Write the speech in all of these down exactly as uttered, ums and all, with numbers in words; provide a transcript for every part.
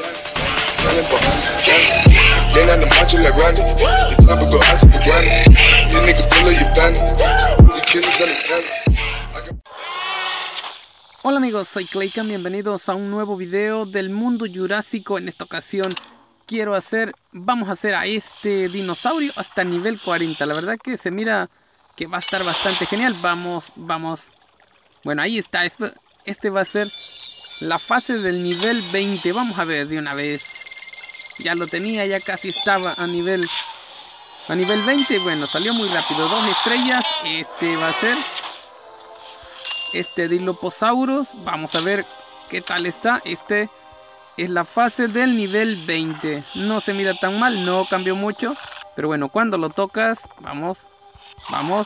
Hola amigos, soy Claycan, bienvenidos a un nuevo video del mundo jurásico. En esta ocasión quiero hacer, vamos a hacer a este dinosaurio hasta nivel cuarenta. La verdad que se mira que va a estar bastante genial. Vamos, vamos. Bueno, ahí está, este, este va a ser la fase del nivel veinte. Vamos a ver de una vez. Ya lo tenía, ya casi estaba a nivel a nivel veinte. Bueno, salió muy rápido, dos estrellas. Este va a ser este Dilophosaurus. Vamos a ver qué tal está. Este es la fase del nivel veinte. No se mira tan mal, no cambió mucho, pero bueno, cuando lo tocas, vamos, vamos.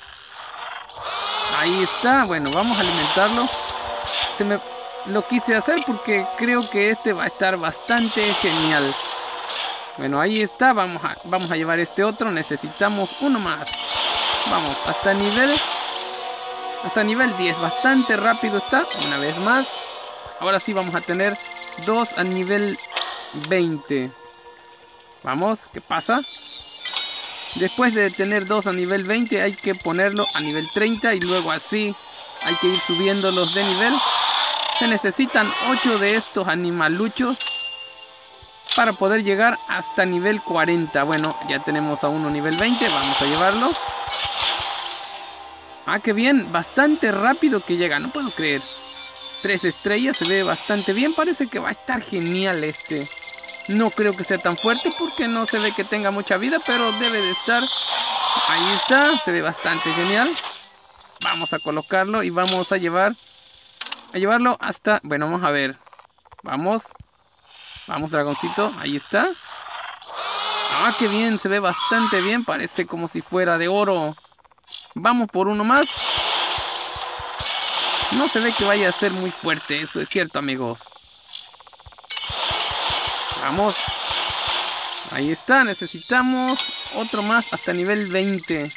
Ahí está. Bueno, vamos a alimentarlo. Se me lo quise hacer porque creo que este va a estar bastante genial. Bueno, ahí está. Vamos a, vamos a llevar este otro. Necesitamos uno más. Vamos, hasta nivel Hasta nivel diez. Bastante rápido está. Una vez más. Ahora sí vamos a tener dos a nivel veinte. Vamos, ¿qué pasa? Después de tener dos a nivel veinte hay que ponerlo a nivel treinta. Y luego así hay que ir subiéndolos de nivel. Se necesitan ocho de estos animaluchos para poder llegar hasta nivel cuarenta. Bueno, ya tenemos a uno nivel veinte. Vamos a llevarlo. Ah, qué bien. Bastante rápido que llega. No puedo creer. Tres estrellas. Se ve bastante bien. Parece que va a estar genial este. No creo que sea tan fuerte porque no se ve que tenga mucha vida, pero debe de estar. Ahí está. Se ve bastante genial. Vamos a colocarlo y vamos a llevar... A llevarlo hasta... Bueno, vamos a ver. Vamos. Vamos, dragoncito. Ahí está. Ah, qué bien. Se ve bastante bien. Parece como si fuera de oro. Vamos por uno más. No se ve que vaya a ser muy fuerte. Eso es cierto, amigos. Vamos. Ahí está. Necesitamos otro más hasta nivel veinte.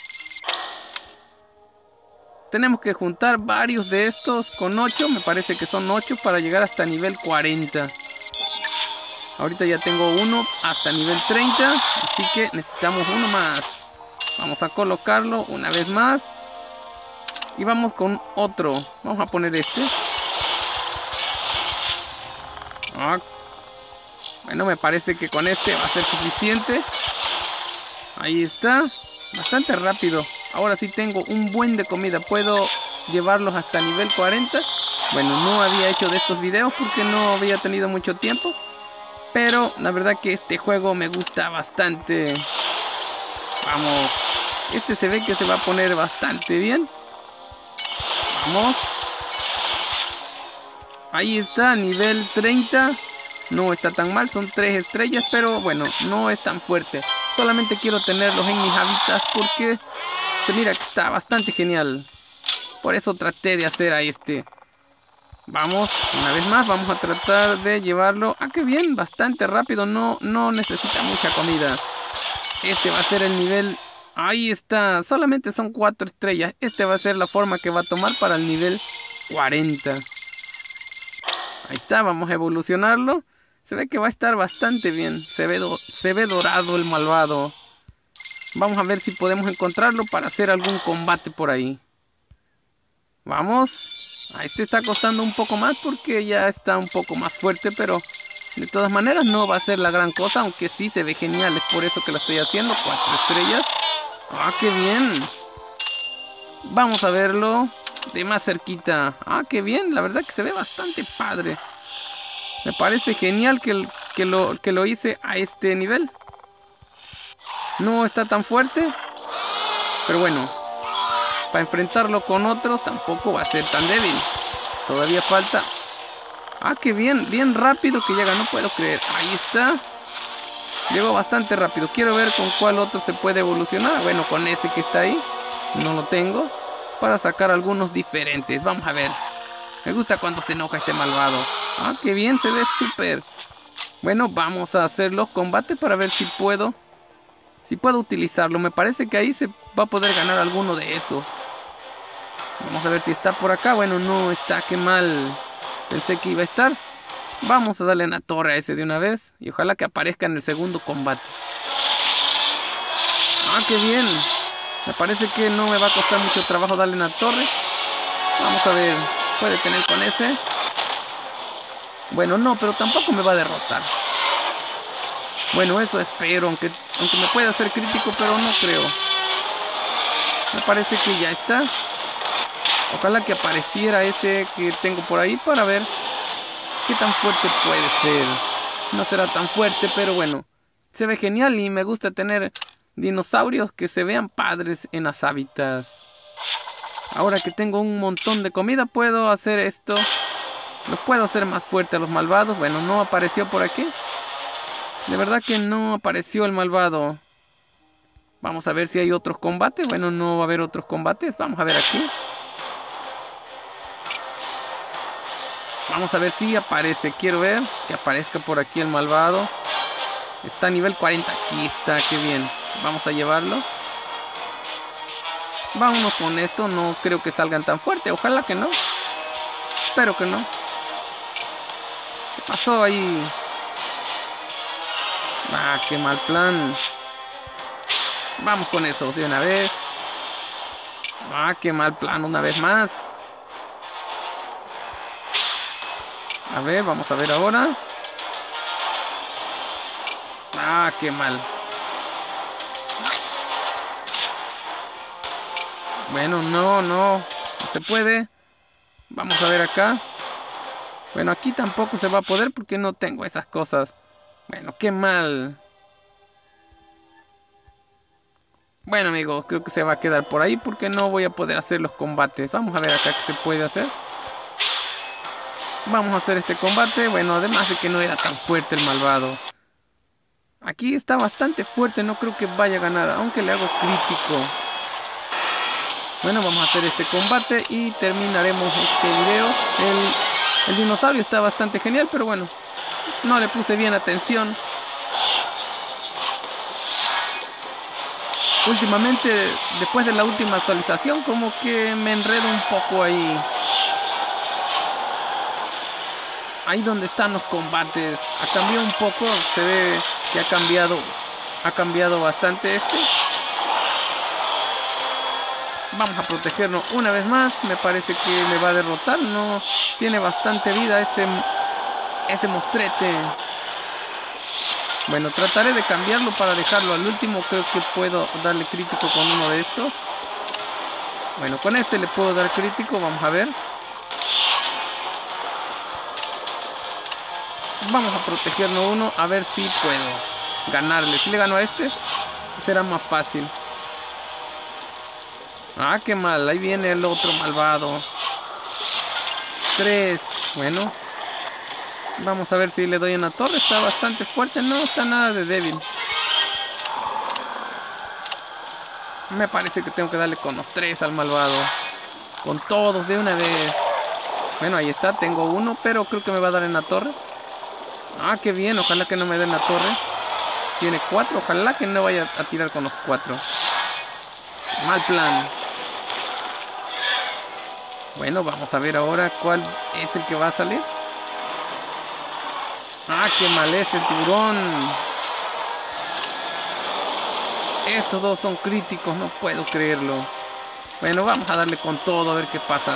Tenemos que juntar varios de estos con ocho. Me parece que son ocho para llegar hasta nivel cuarenta. Ahorita ya tengo uno hasta nivel treinta. Así que necesitamos uno más. Vamos a colocarlo una vez más. Y vamos con otro. Vamos a poner este. Ah. Bueno, me parece que con este va a ser suficiente. Ahí está. Bastante rápido. Ahora sí tengo un buen de comida. Puedo llevarlos hasta nivel cuarenta. Bueno, no había hecho de estos videos porque no había tenido mucho tiempo. Pero la verdad que este juego me gusta bastante. Vamos. Este se ve que se va a poner bastante bien. Vamos. Ahí está, nivel treinta. No está tan mal, son tres estrellas. Pero bueno, no es tan fuerte. Solamente quiero tenerlos en mis hábitats porque se mira que está bastante genial. Por eso traté de hacer a este. Vamos, una vez más, vamos a tratar de llevarlo. Ah, qué bien, bastante rápido. No, no necesita mucha comida. Este va a ser el nivel... Ahí está, solamente son cuatro estrellas. Este va a ser la forma que va a tomar para el nivel cuarenta. Ahí está, vamos a evolucionarlo. Se ve que va a estar bastante bien. Se ve, do se ve dorado el malvado. Vamos a ver si podemos encontrarlo para hacer algún combate por ahí. Vamos. A este está costando un poco más porque ya está un poco más fuerte, pero de todas maneras no va a ser la gran cosa, aunque sí se ve genial. Es por eso que lo estoy haciendo. Cuatro estrellas. Ah, qué bien. Vamos a verlo de más cerquita. Ah, qué bien. La verdad que se ve bastante padre. Me parece genial que, que, lo, que lo hice a este nivel. No está tan fuerte, pero bueno, para enfrentarlo con otros tampoco va a ser tan débil. Todavía falta. Ah, qué bien, bien rápido que llega, no puedo creer. Ahí está. Llegó bastante rápido. Quiero ver con cuál otro se puede evolucionar. Bueno, con ese que está ahí. No lo tengo. Para sacar algunos diferentes. Vamos a ver. Me gusta cuando se enoja este malvado. Ah, qué bien, se ve súper. Bueno, vamos a hacer los combates para ver si puedo. Si puedo utilizarlo. Me parece que ahí se va a poder ganar alguno de esos. Vamos a ver si está por acá. Bueno, no está, qué mal. Pensé que iba a estar. Vamos a darle una torre a ese de una vez. Y ojalá que aparezca en el segundo combate. Ah, qué bien. Me parece que no me va a costar mucho trabajo darle una torre. Vamos a ver. Puede tener con ese. Bueno, no, pero tampoco me va a derrotar. Bueno, eso espero. Aunque, aunque me pueda hacer crítico, pero no creo. Me parece que ya está. Ojalá que apareciera ese que tengo por ahí para ver qué tan fuerte puede ser. No será tan fuerte, pero bueno. Se ve genial y me gusta tener dinosaurios que se vean padres en las hábitats. Ahora que tengo un montón de comida, puedo hacer esto. Lo puedo hacer más fuerte a los malvados. Bueno, no apareció por aquí. De verdad que no apareció el malvado. Vamos a ver si hay otros combates. Bueno, no va a haber otros combates. Vamos a ver aquí. Vamos a ver si aparece. Quiero ver que aparezca por aquí el malvado. Está a nivel cuarenta. Aquí está, qué bien. Vamos a llevarlo. Vámonos con esto. No creo que salgan tan fuerte. Ojalá que no. Espero que no. ¿Qué pasó ahí? Ah, qué mal plan. Vamos con eso de una vez. Ah, qué mal plan una vez más. A ver, vamos a ver ahora. Ah, qué mal. Bueno, no, no. No se puede. Vamos a ver acá. Bueno, aquí tampoco se va a poder porque no tengo esas cosas. Bueno, qué mal. Bueno, amigos, creo que se va a quedar por ahí porque no voy a poder hacer los combates. Vamos a ver acá qué se puede hacer. Vamos a hacer este combate. Bueno, además de que no era tan fuerte el malvado. Aquí está bastante fuerte, no creo que vaya a ganar, aunque le hago crítico. Bueno, vamos a hacer este combate y terminaremos este video. El, el dinosaurio está bastante genial, pero bueno, no le puse bien atención. Últimamente, después de la última actualización, como que me enredo un poco ahí. Ahí donde están los combates. Ha cambiado un poco, se ve que ha cambiado, ha cambiado bastante este. Vamos a protegernos una vez más. Me parece que me va a derrotar. No tiene bastante vida ese, ese mostrete. Bueno, trataré de cambiarlo para dejarlo al último. Creo que puedo darle crítico con uno de estos. Bueno, con este le puedo dar crítico. Vamos a ver. Vamos a protegernos uno. A ver si puedo ganarle. Si le gano a este, será más fácil. Ah, qué mal. Ahí viene el otro malvado. Tres. Bueno. Vamos a ver si le doy en la torre. Está bastante fuerte. No está nada de débil. Me parece que tengo que darle con los tres al malvado. Con todos de una vez. Bueno, ahí está. Tengo uno, pero creo que me va a dar en la torre. Ah, qué bien. Ojalá que no me den la torre. Tiene cuatro. Ojalá que no vaya a tirar con los cuatro. Mal plan. Bueno, vamos a ver ahora cuál es el que va a salir. Ah, qué mal es el tiburón. Estos dos son críticos, no puedo creerlo. Bueno, vamos a darle con todo a ver qué pasa.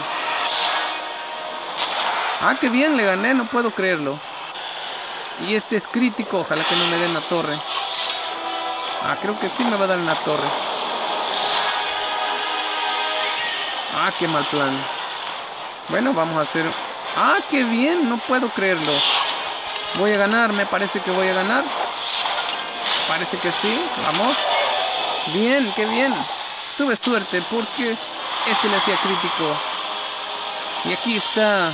Ah, qué bien, le gané, no puedo creerlo. Y este es crítico, ojalá que no me den la torre. Ah, creo que sí me va a dar en la torre. Ah, qué mal plan. Bueno, vamos a hacer... Ah, qué bien, no puedo creerlo. Voy a ganar, me parece que voy a ganar. Parece que sí, vamos. Bien, qué bien. Tuve suerte porque este le hacía crítico. Y aquí está.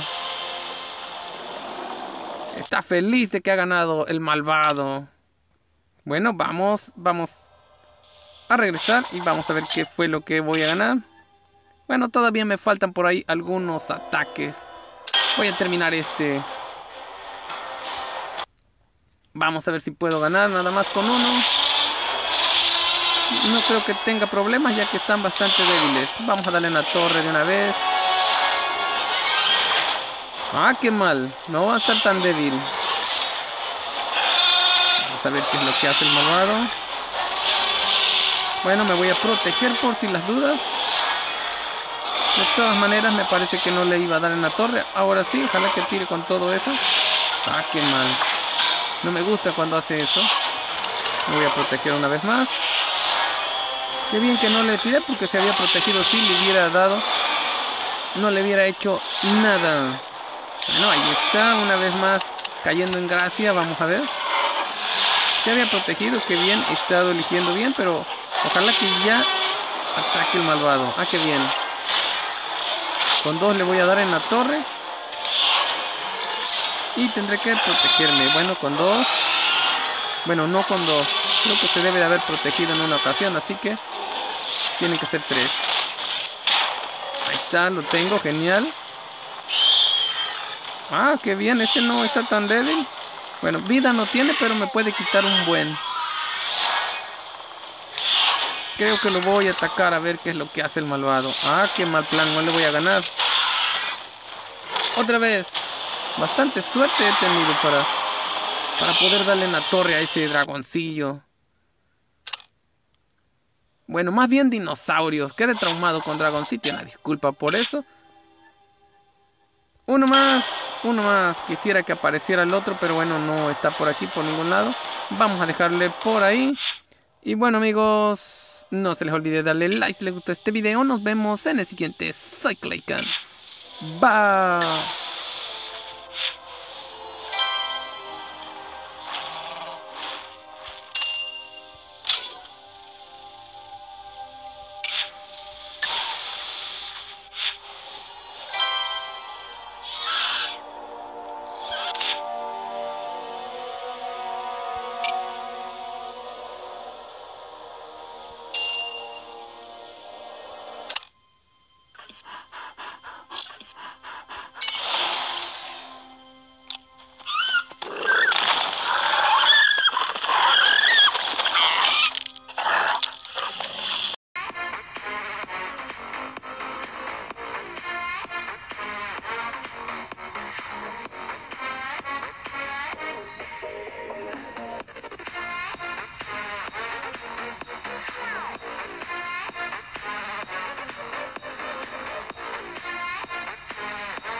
Está feliz de que ha ganado el malvado. Bueno, vamos, vamos a regresar y vamos a ver qué fue lo que voy a ganar. Bueno, todavía me faltan por ahí algunos ataques. Voy a terminar este. Vamos a ver si puedo ganar nada más con uno. No creo que tenga problemas ya que están bastante débiles. Vamos a darle en la torre de una vez. Ah, qué mal. No va a estar tan débil. Vamos a ver qué es lo que hace el malvado. Bueno, me voy a proteger por si las dudas. De todas maneras, me parece que no le iba a dar en la torre. Ahora sí, ojalá que tire con todo eso. Ah, qué mal. No me gusta cuando hace eso. Me voy a proteger una vez más. Qué bien que no le tiré, porque se había protegido. Si le hubiera dado, no le hubiera hecho nada. Bueno, ahí está, una vez más cayendo en gracia. Vamos a ver. Se había protegido, qué bien. He estado eligiendo bien, pero ojalá que ya ataque el malvado. Ah, qué bien. Con dos le voy a dar en la torre. Y tendré que protegerme. Bueno, con dos. Bueno, no con dos. Creo que se debe de haber protegido en una ocasión. Así que tiene que ser tres. Ahí está, lo tengo. Genial. Ah, qué bien. Este no está tan débil. Bueno, vida no tiene, pero me puede quitar un buen. Creo que lo voy a atacar a ver qué es lo que hace el malvado. Ah, qué mal plan. No le voy a ganar. Otra vez. Bastante suerte he tenido para, para poder darle en la torre a ese dragoncillo. Bueno, más bien dinosaurios. Quedé traumado con Dragon City. Una disculpa por eso. Uno más. Uno más. Quisiera que apareciera el otro, pero bueno, no está por aquí, por ningún lado. Vamos a dejarle por ahí. Y bueno, amigos, no se les olvide darle like si les gustó este video. Nos vemos en el siguiente. Soy Claycan. Bye.